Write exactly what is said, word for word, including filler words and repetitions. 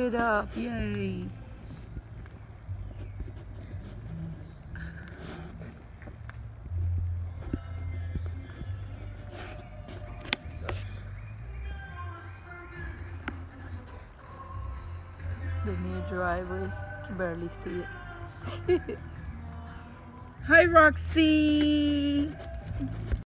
it up. Yay. The new driveway. You can barely see it. Hi, Roxy.